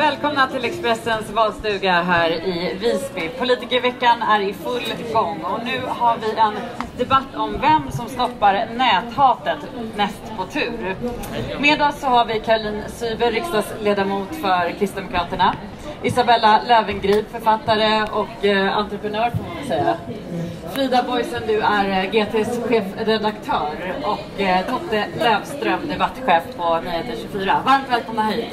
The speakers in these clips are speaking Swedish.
Välkomna till Expressens valstuga här i Visby. Politikerveckan är i full gång och nu har vi en debatt om vem som stoppar näthatet näst på tur. Med oss så har vi Caroline Syber, riksdagsledamot för Kristdemokraterna. Isabella Löwengrip, författare och entreprenör får man säga. Frida Boysen, du är GT:s chefredaktör och Totte Löfström, debattchef på Nyheter 24. Varmt välkomna hit.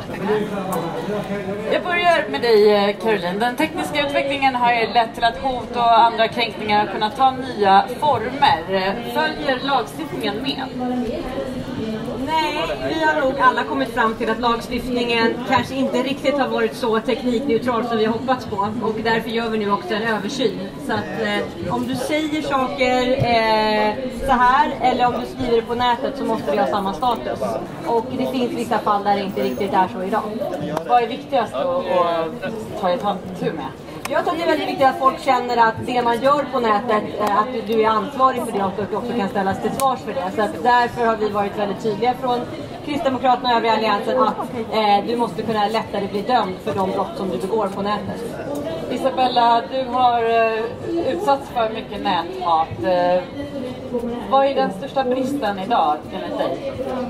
Jag börjar med dig, Caroline. Den tekniska utvecklingen har lett till att hot och andra kränkningar har kunnat ta nya former. Följer lagstiftningen med? Nej, vi har nog alla kommit fram till att lagstiftningen kanske inte riktigt har varit så teknikneutral som vi hoppats på. Och därför gör vi nu också en översyn. Så att om du säger saker så här eller om du skriver det på nätet så måste vi ha samma status. Och det finns vissa fall där det inte riktigt är så idag. Vad är viktigast att ta ett tur med? Jag tror att det är väldigt viktigt att folk känner att det man gör på nätet, att du är ansvarig för det och att du också kan ställas till svars för det. Så att därför har vi varit väldigt tydliga från Kristdemokraterna och övriga alliansen att du måste kunna lättare bli dömd för de brott som du begår på nätet. Isabella, du har utsatts för mycket näthat. Vad är den största bristen idag enligt dig?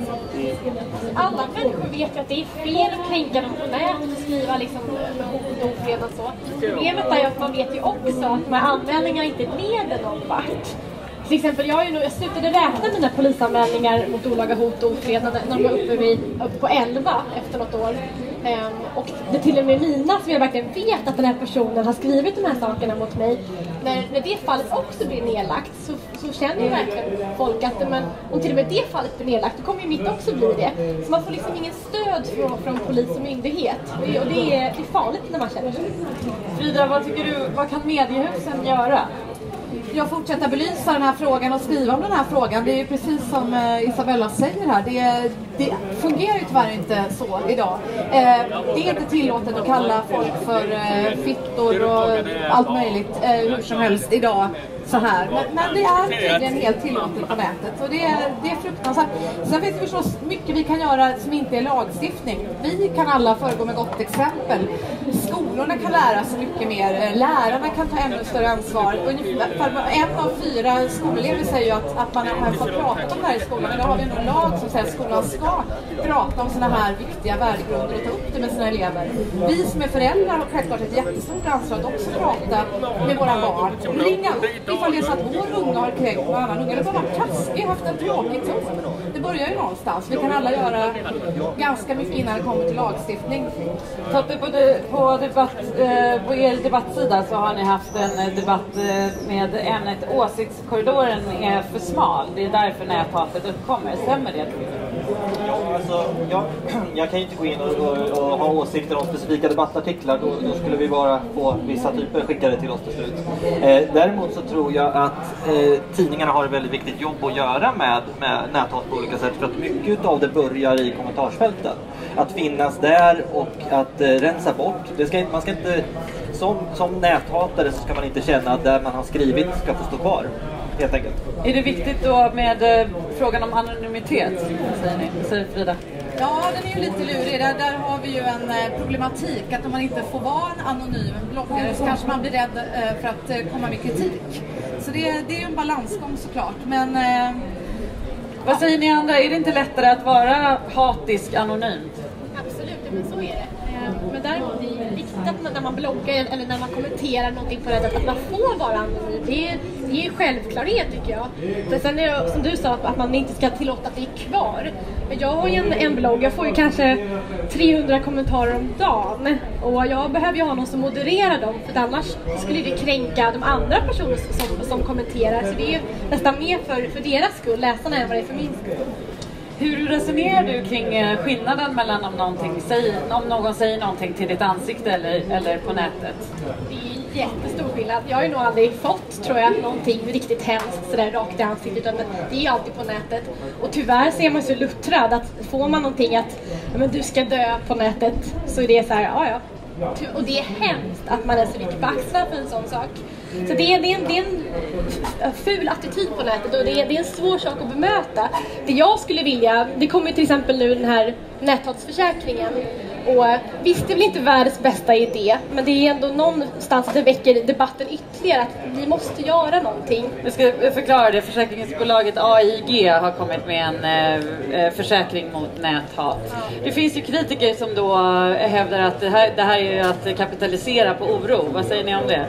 Alla människor vet ju att det är fel att kränka dem på nätet och skriva liksom med hot och ofred och så. Problemet är ju att man vet ju också att de här anmälningarna inte leder någon vart. Till exempel, jag slutade räkna mina polisanmälningar mot olaga hot och ofred när de var uppe på 11 efter något år. Och det är till och med mina som jag verkligen vet att den här personen har skrivit de här sakerna mot mig. När det fallet också blir nedlagt så känner ju verkligen folk att om till och med det fallet blir nedlagt, då kommer ju mitt också bli det. Så man får liksom ingen stöd från polis och myndighet. Och det är farligt när man känner sig. Frida, vad tycker du, vad kan mediehusen göra? Jag fortsätter belysa den här frågan och skriva om den här frågan. Det är ju precis som Isabella säger här. Det fungerar ju tyvärr inte så idag. Det är inte tillåtet att kalla folk för fittor och allt möjligt hur som helst idag. Så här. Men det är tydligen helt tillåtet på nätet och det är fruktansvärt. Sen finns det förstås mycket vi kan göra som inte är lagstiftning. Vi kan alla föregå med gott exempel. Skolorna kan lära sig mycket mer. Lärarna kan ta ännu större ansvar. Ungefär 1 av 4 skolelever säger ju att man har fått prata om det här i skolan. Men då har vi en lag som säger att skolan ska prata om såna här viktiga värdegrunder och ta upp det med sina elever. Vi som är föräldrar har självklart ett jättestort ansvar att också prata med våra barn. Ringa ifall det är så att vår unga har kränkt någon annan unga eller bara varit taskig, har haft en tråkig tid. Det börjar ju någonstans. Vi kan alla göra ganska mycket innan det kommer till lagstiftning. Totte, på er debattsida så har ni haft en debatt med ämnet åsiktskorridoren är för smal. Det är därför näthatet uppkommer. Stämmer det? Ja, alltså, jag kan ju inte gå in och ha åsikter om specifika debattartiklar. Då skulle vi bara få vissa typer skickade till oss till slut. Däremot så tror jag att tidningarna har ett väldigt viktigt jobb att göra med näthat på olika sätt. För att mycket av det börjar i kommentarsfälten. Att finnas där och att rensa bort. Man ska inte, som näthatare så ska man inte känna att där man har skrivit ska få stå kvar. Helt enkelt. Är det viktigt då med frågan om anonymitet, säger Frida? Ja, den är ju lite lurig. Där har vi ju en problematik att om man inte får vara en anonym bloggare så kanske man blir rädd för att komma med kritik. Så det är ju en balansgång såklart. Men, vad säger ni andra? Är det inte lättare att vara hatisk anonymt? Absolut, men så är det. Men däremot är det viktigt att när man bloggar eller när man kommenterar någonting på nätet att man får vara anonym. Det är ju självklarhet tycker jag. Men sen är det som du sa att man inte ska tillåta att det är kvar. Men jag har ju en blogg, jag får ju kanske 300 kommentarer om dagen. Och jag behöver ju ha någon som modererar dem för annars skulle det kränka de andra personer som kommenterar. Så det är ju nästan mer för deras skull, läsarna, än vad det är för min skull. Hur resonerar du kring skillnaden mellan om någon säger någonting till ditt ansikte eller på nätet? Det är en jättestor skillnad. Jag har ju nog aldrig fått, tror jag, någonting riktigt hemskt sådär rakt i ansiktet, utan det är ju alltid på nätet. Och tyvärr ser man så luttrad att får man någonting att men du ska dö på nätet så är det så här, ja. Och det är hemskt att man är så mycket på axlarna för en sån sak. Så det är en ful attityd på nätet och det är en svår sak att bemöta. Det jag skulle vilja, det kommer till exempel nu den här näthatsförsäkringen. Och visst, det är väl inte världens bästa idé, men det är ändå någonstans att det väcker debatten ytterligare att vi måste göra någonting. Jag ska förklara det. Försäkringsbolaget AIG har kommit med en försäkring mot näthat. Det finns ju kritiker som då hävdar att det här är att kapitalisera på oro. Vad säger ni om det?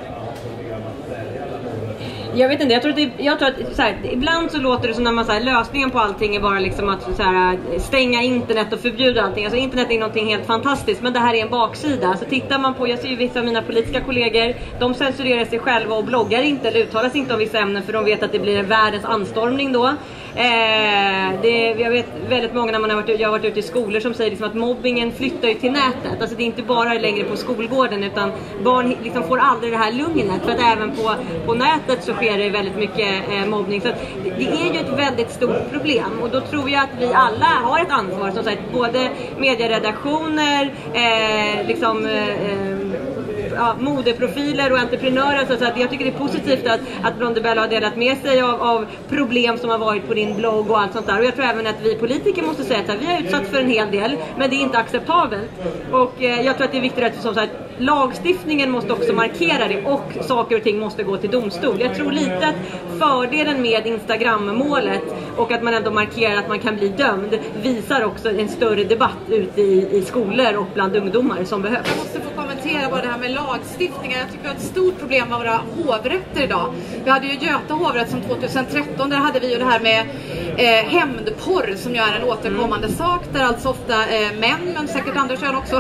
Jag vet inte, jag tror att så här, ibland så låter det som när man så här, lösningen på allting är bara liksom att så här, stänga internet och förbjuda allting. Alltså internet är någonting helt fantastiskt, men det här är en baksida. Så tittar man på, jag ser ju vissa av mina politiska kollegor, de censurerar sig själva och bloggar inte eller uttalar sig inte om vissa ämnen för de vet att det blir en världens anstormning då. Jag vet väldigt många när jag har varit ute i skolor som säger liksom att mobbingen flyttar ju till nätet. Alltså det är inte bara längre på skolgården utan barn liksom får aldrig det här lugnet. För att även på nätet så sker det väldigt mycket mobbning. Så att det är ju ett väldigt stort problem. Och då tror jag att vi alla har ett ansvar. Som sagt, både medieredaktioner, modeprofiler och entreprenörer. Så att jag tycker det är positivt att Blondibella har delat med sig av problem som har varit på din blogg och allt sånt där. Och jag tror även att vi politiker måste säga att vi har utsatts för en hel del, men det är inte acceptabelt. Och jag tror att det är viktigt att som sagt, lagstiftningen måste också markera det och saker och ting måste gå till domstol. Jag tror lite att fördelen med Instagram-målet och att man ändå markerar att man kan bli dömd visar också en större debatt ute i skolor och bland ungdomar som behövs. Jag måste få kommentera bara det här med lagstiftningen. Jag tycker det är ett stort problem med våra hovrätter idag. Vi hade ju Göta hovrätt som 2013, där hade vi ju det här med hämndporr som ju är en återkommande sak, där alltså ofta män, men säkert andra kön också,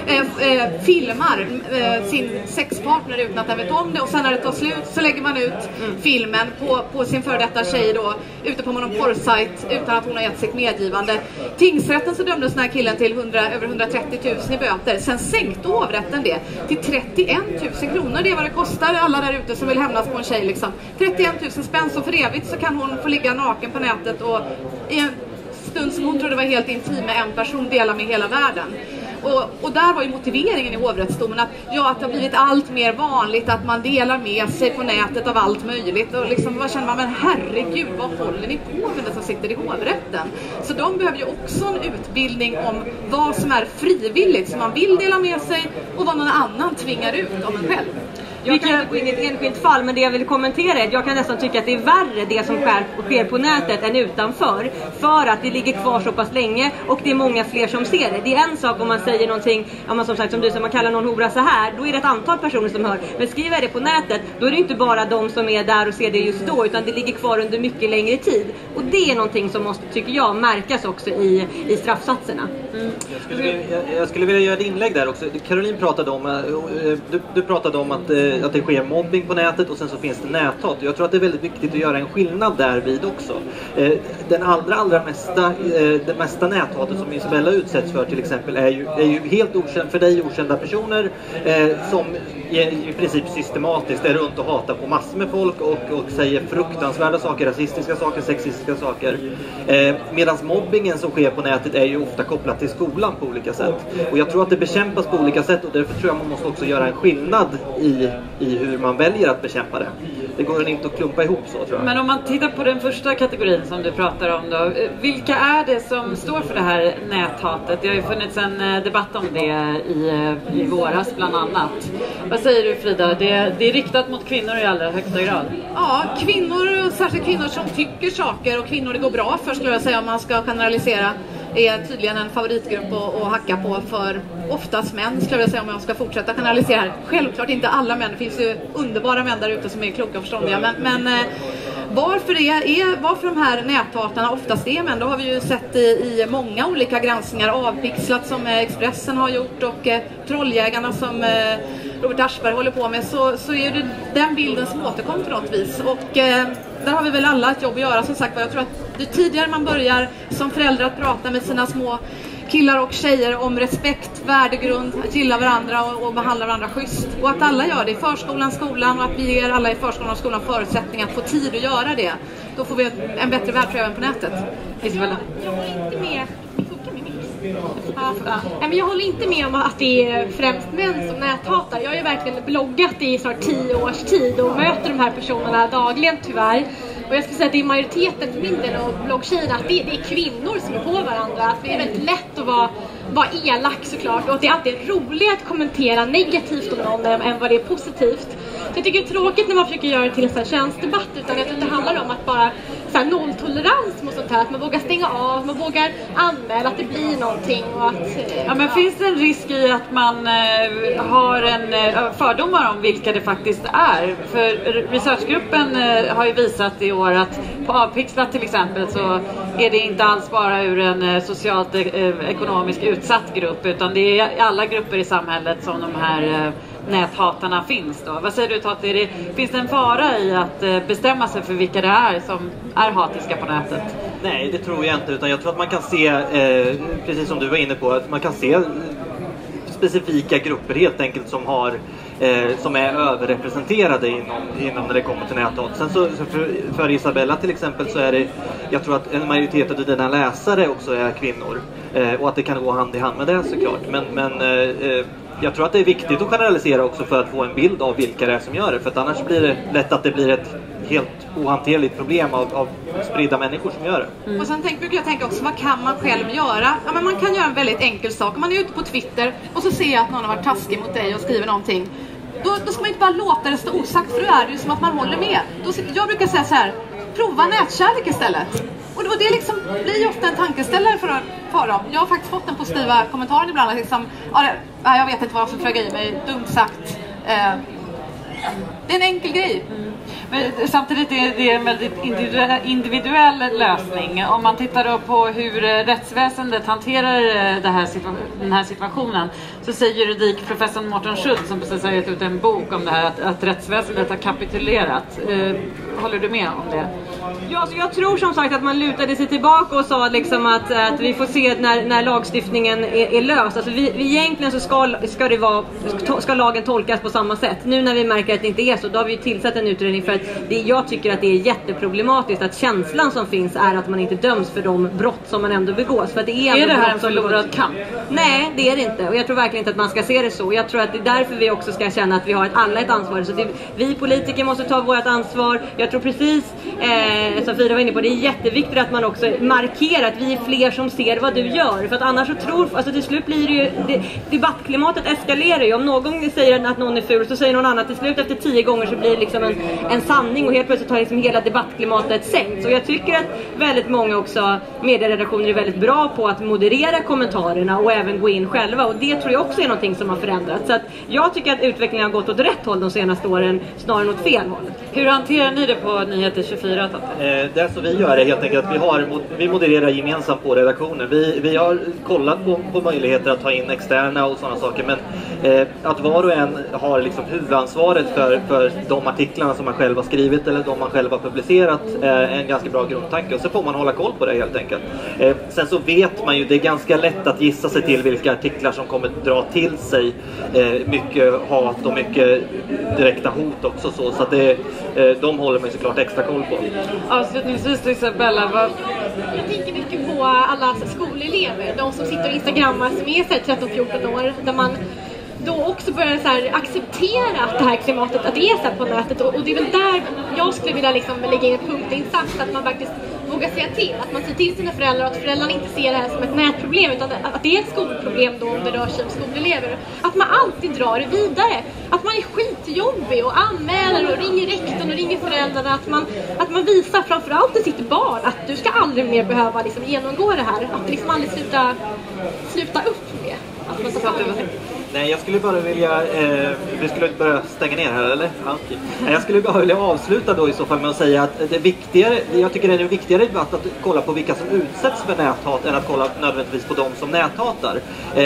filmar sin sexpartner utan att den vet om det, och sen när det tar slut så lägger man ut filmen på sin före detta tjej då, ute på någon porrsajt utan att hon har gett sitt medgivande. Tingsrätten så dömdes den här killen till över 130 000 i böter. Sen sänkte hovrätten det till 31 000 kronor. Det är vad det kostar alla där ute som vill hämnas på en tjej liksom. 31 000 spänn, så för evigt så kan hon få ligga naken på nätet och i en stund som hon trodde var helt intim med en person dela med hela världen. Och där var ju motiveringen i hovrättsdomen att det har blivit allt mer vanligt att man delar med sig på nätet av allt möjligt. Och liksom, vad känner man, men herregud, vad håller ni på med det som sitter i hovrätten? Så de behöver ju också en utbildning om vad som är frivilligt, som man vill dela med sig, och vad någon annan tvingar ut om en själv. Jag kan inte gå in i ett enskilt fall, men det jag vill kommentera är att jag kan nästan tycka att det är värre det som sker på nätet än utanför. För att det ligger kvar så pass länge och det är många fler som ser det. Det är en sak om man säger någonting, om man som sagt som du, som man kallar någon hora så här, då är det ett antal personer som hör. Men skriver jag det på nätet, då är det inte bara de som är där och ser det just då, utan det ligger kvar under mycket längre tid. Och det är någonting som måste, tycker jag, märkas också i straffsatserna. Jag skulle vilja göra ett inlägg där också. Caroline pratade om, du pratade om att det sker mobbing på nätet och sen så finns det näthat. Jag tror att det är väldigt viktigt att göra en skillnad därvid också. Den allra mesta näthatet som Isabella utsätts för till exempel är ju helt för dig okända personer som i princip systematiskt är runt och hatar på massor med folk och säger fruktansvärda saker, rasistiska saker, sexistiska saker. Medan mobbingen som sker på nätet är ju ofta kopplat till skolan på olika sätt. Och jag tror att det bekämpas på olika sätt, och därför tror jag man måste också göra en skillnad i hur man väljer att bekämpa det. Det går inte att klumpa ihop så, tror jag. Men om man tittar på den första kategorin som du pratar om då, vilka är det som står för det här näthatet? Det har ju funnits en debatt om det i våras bland annat. Vad säger du, Frida? Det är riktat mot kvinnor i allra högsta grad. Ja, kvinnor, särskilt kvinnor som tycker saker, och kvinnor det går bra för, skulle jag säga, om man ska generalisera, är tydligen en favoritgrupp att hacka på för oftast män, skulle jag säga, om jag ska fortsätta generalisera här. Självklart inte alla män, det finns ju underbara män där ute som är kloka och förståndiga, men varför de här näthatarna oftast är män, då har vi ju sett i många olika granskningar, Avpixlat som Expressen har gjort och Trolljägarna som Robert Aschberg håller på med, så är det den bilden som återkommer på något vis. Och där har vi väl alla ett jobb att göra, som sagt. Jag tror att ju tidigare man börjar som förälder att prata med sina små killar och tjejer om respekt, värdegrund, att gilla varandra och behandla varandra schysst. Och att alla gör det i förskolan, skolan, och att vi ger alla i förskolan och skolan förutsättningar att få tid att göra det. Då får vi en bättre värld även på nätet. Isabella? Jag håller inte med. Men jag håller inte med om att det är främst män som näthatar. Jag har ju verkligen bloggat i snart 10 års tid och möter de här personerna dagligen, tyvärr. Och jag skulle säga att det är majoriteten för min del av bloggtjejerna, att det är kvinnor som är på varandra. Att det är väldigt lätt att vara vara elak såklart, och att det alltid är roligare att kommentera negativt om någon än vad det är positivt. Så jag tycker det är tråkigt när man försöker göra det till en sån här könsdebatt, utan jag tror att det handlar om att bara så här, nolltolerans mot sånt här, att man vågar stänga av, man vågar anmäla att det blir någonting och att... Ja, men finns det en risk i att man har en fördomar om vilka det faktiskt är? För researchgruppen har ju visat i år att på Avpixlat till exempel så är det inte alls bara ur en socialt ekonomiskt utsatt grupp, utan det är alla grupper i samhället som de här näthatarna finns då. Vad säger du, Tati? Finns det en fara i att bestämma sig för vilka det är som är hatiska på nätet? Nej, det tror jag inte, utan jag tror att man kan se, precis som du var inne på, att man kan se specifika grupper helt enkelt som är överrepresenterade inom när det kommer till näthat. Sen så för Isabella till exempel så är det, jag tror att en majoritet av dina läsare också är kvinnor, och att det kan gå hand i hand med det såklart. Men jag tror att det är viktigt att generalisera också för att få en bild av vilka det är som gör det, för att annars blir det lätt att det blir ett helt ohanterligt problem av spridda människor som gör det. Och sen brukar jag tänka också, vad kan man själv göra? Ja, men man kan göra en väldigt enkel sak. Om man är ute på Twitter och så ser jag att någon har varit taskig mot dig och skriver någonting, då ska man inte bara låta det stå osagt, för då är det ju som att man håller med. Jag brukar säga så här: prova nätkärlek istället. Och det liksom blir ju ofta en tankeställare för dem. Jag har faktiskt fått den positiva kommentaren ibland att liksom, jag vet inte vad som flög i mig, dumt sagt. Det är en enkel grej. Men samtidigt är det en väldigt individuell lösning. Om man tittar då på hur rättsväsendet hanterar den här situationen, så säger juridikprofessorn Mårten Schultz, som precis har gett ut en bok om det här, att rättsväsendet har kapitulerat. Håller du med om det? Ja, så jag tror som sagt att man lutade sig tillbaka och sa liksom att vi får se när lagstiftningen är löst. Alltså vi egentligen så ska lagen tolkas på samma sätt. Nu när vi märker att det inte är så, då har vi tillsatt en utredning, för att jag tycker att det är jätteproblematiskt att känslan som finns är att man inte döms för de brott som man ändå begås. För att det är det här en förlorad kamp? Nej, det är det inte. Och jag tror verkligen inte att man ska se det så. Jag tror att det är därför vi också ska känna att vi har alla ett ansvar. Så vi politiker måste ta vårt ansvar. Jag tror precis som Frida var inne på, det är jätteviktigt att man också markerar att vi är fler som ser vad du gör. För att annars så till slut blir det ju, debattklimatet eskalerar ju. Om någon säger att någon är ful, så säger någon annan till slut efter 10 gånger så blir det liksom en sanning, och helt plötsligt tar liksom hela debattklimatet sänkt. Så jag tycker att väldigt många också medieredaktioner är väldigt bra på att moderera kommentarerna och även gå in själva, och det tror jag också är någonting som har förändrats. Så att jag tycker att utvecklingen har gått åt rätt håll de senaste åren, snarare åt fel håll. Hur hanterar ni det på Nyheter 24? Det som vi gör är helt enkelt att vi modererar gemensamt på redaktionen. Vi har kollat på möjligheter att ta in externa och sådana saker, men att var och en har liksom huvudansvaret för de artiklarna som man själv har skrivit eller de man själv har publicerat är en ganska bra grundtanke, och så får man hålla koll på det helt enkelt. Sen så vet man ju, det är ganska lätt att gissa sig till vilka artiklar som kommer dra till sig mycket hat och mycket direkta hot också, så att de håller man såklart extra koll på. Avslutningsvis, Isabella, jag tänker mycket på alla skolelever, de som sitter och instagrammar som är 13-14 år, där man då också börjar så här acceptera att det här klimatet, att det är så här på nätet, och det är väl där jag skulle vilja liksom lägga in en punktinsats, att man faktiskt vågar säga till, att man säger till sina föräldrar, att föräldrarna inte ser det här som ett nätproblem, utan att det är ett skolproblem då om det rör sig om skolelever, att man alltid drar det vidare, att man är skitjobbig och anmäler och ringer rektorn och ringer föräldrarna, att man visar framförallt till sitt barn att du ska aldrig mer behöva liksom genomgå det här, att liksom aldrig sluta upp med att man ska ta det. Nej, jag skulle bara vilja... vi skulle börja stänga ner här, eller? Ja, okay. Jag skulle bara vilja avsluta då i så fall med att säga att det är viktigare, jag tycker det är en viktigare debatt att kolla på vilka som utsätts för näthat än att kolla nödvändigtvis på dem som näthatar.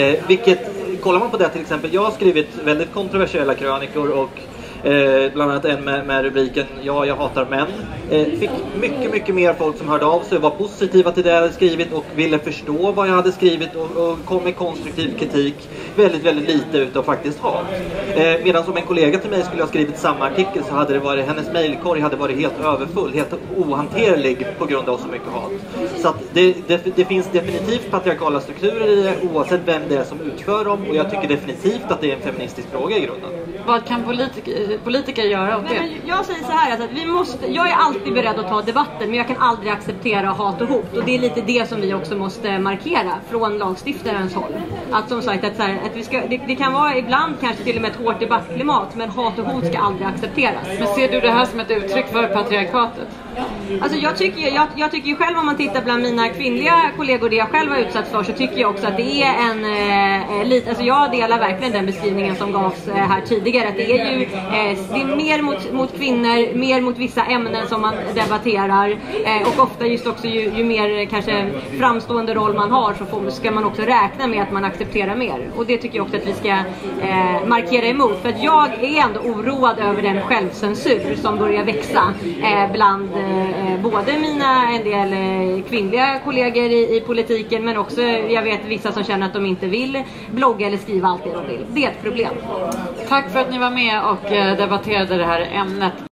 Kollar man på det till exempel, jag har skrivit väldigt kontroversiella krönikor och bland annat en med rubriken "Ja, jag hatar män". Fick mycket mer folk som hörde av sig, var positiva till det jag hade skrivit och ville förstå vad jag hade skrivit och kom med konstruktiv kritik. Väldigt lite utav faktiskt hat. Medan som en kollega till mig skulle ha skrivit samma artikel, så hade det varit, hennes mejlkorg hade varit helt överfull, helt ohanterlig på grund av så mycket hat. Så att det finns definitivt patriarkala strukturer i det, oavsett vem det är som utför dem, och jag tycker definitivt att det är en feministisk fråga i grunden. Vad kan politiker göra åt det? Jag säger så här, att jag är alltid beredd att ta debatten, men jag kan aldrig acceptera hat och hot, och det är lite det som vi också måste markera från lagstiftarens håll. Att som sagt, att vi ska, det kan vara ibland kanske till och med ett hårt debattklimat, men hat och hot ska aldrig accepteras. Men ser du det här som ett uttryck för patriarkatet? Alltså jag tycker ju själv, om man tittar bland mina kvinnliga kollegor, det jag själv har utsatts för, så tycker jag också att det är alltså jag delar verkligen den beskrivningen som gavs här tidigare, att det är ju det är mer mot kvinnor, mer mot vissa ämnen som man debatterar, och ofta just också ju mer kanske framstående roll man har, så ska man också räkna med att man accepterar mer, och det tycker jag också att vi ska markera emot, för att jag är ändå oroad över den självcensur som börjar växa bland både en del kvinnliga kollegor i politiken, men också jag vet vissa som känner att de inte vill blogga eller skriva allt det de vill. Det är ett problem. Tack för att ni var med och debatterade det här ämnet.